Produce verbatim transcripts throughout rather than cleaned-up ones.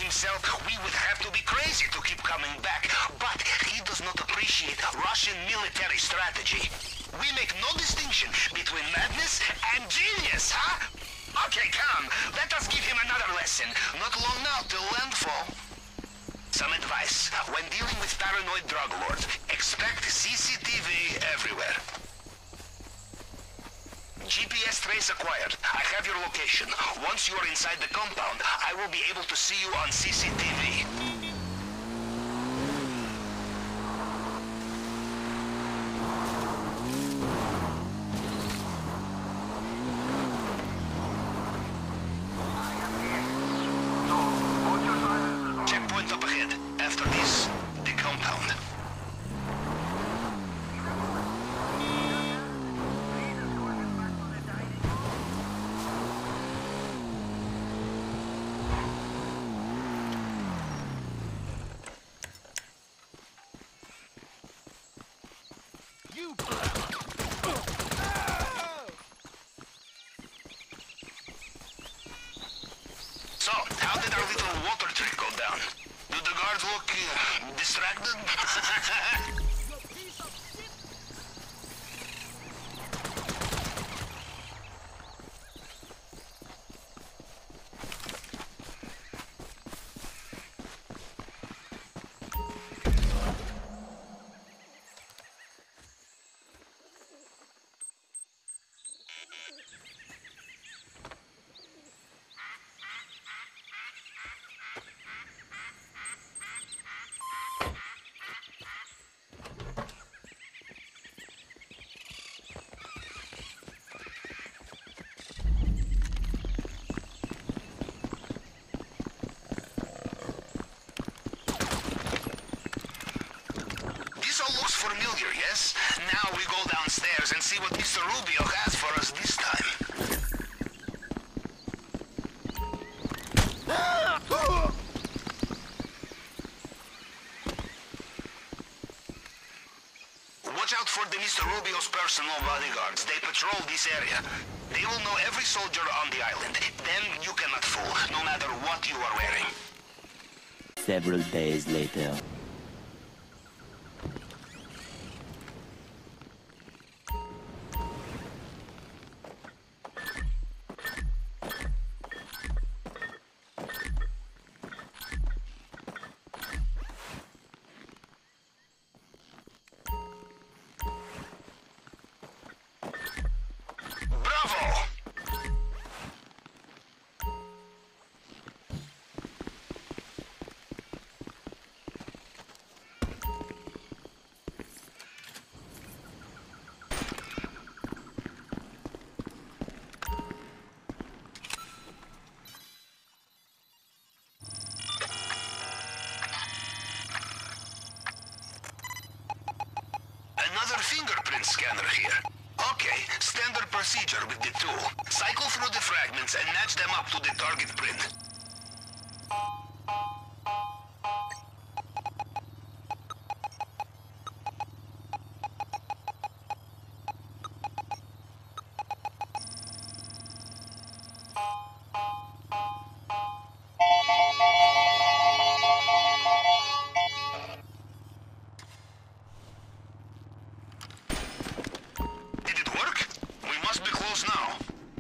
himself, we would have to be crazy to keep coming back. But he does not appreciate Russian military strategy. We make no distinction between madness and genius, huh? Okay, come. Let us give him another lesson. Not long now till landfall. Some advice. When dealing with paranoid drug lords, expect C C T V everywhere. G P S trace acquired. I have your location. Once you are inside the compound, I will be able to see you on C C T V. Checkpoint up ahead. After this, the compound. So, how did our little water trick go down? Do the guards look uh, distracted? Familiar, yes? Now we go downstairs and see what Mister Rubio has for us this time. Watch out for the Mister Rubio's personal bodyguards. They patrol this area. They will know every soldier on the island. Them you cannot fool, no matter what you are wearing. Several days later. Another fingerprint scanner here. Okay, standard procedure with the tool. Cycle through the fragments and match them up to the target print. Now.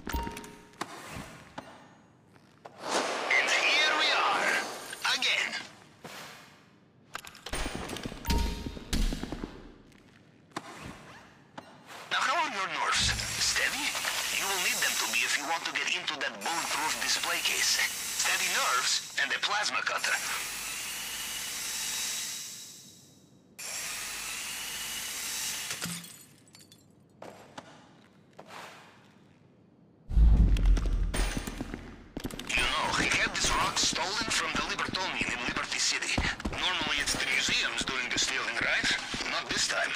And here we are, again. Now how are your nerves? Steady? You will need them to be if you want to get into that bulletproof display case. Steady nerves and a plasma cutter. Stolen from the Libertonian in Liberty City. Normally it's the museums doing the stealing, right? Not this time.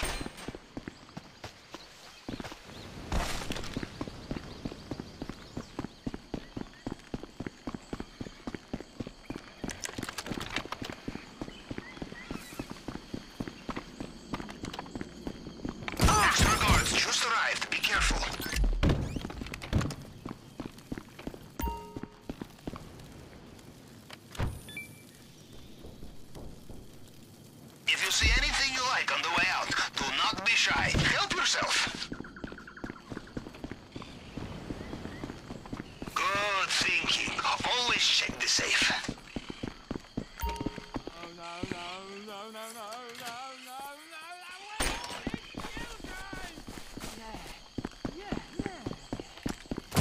on the way out. Do not be shy. Help yourself. Good thinking. Always check the safe. Oh no, no, no, no, no, no, no, no, no, children! Yeah, yeah, yeah.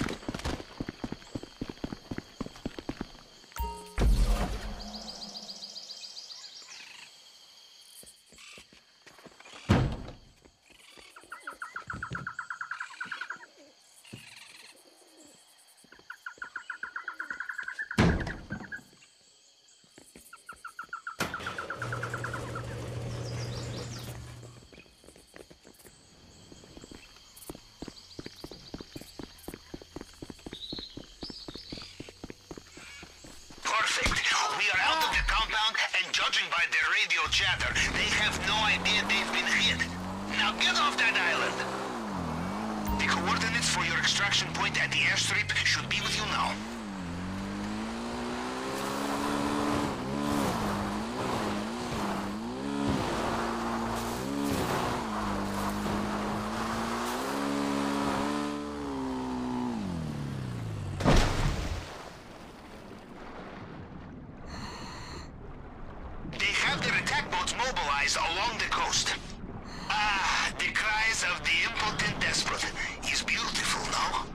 Perfect. We are out of the compound, and judging by their radio chatter, they have no idea they've been hit. Now get off that island. The coordinates for your extraction point at the airstrip should be with you now. They have their attack boats mobilized along the coast. Ah, the cries of the impotent despot is beautiful, no?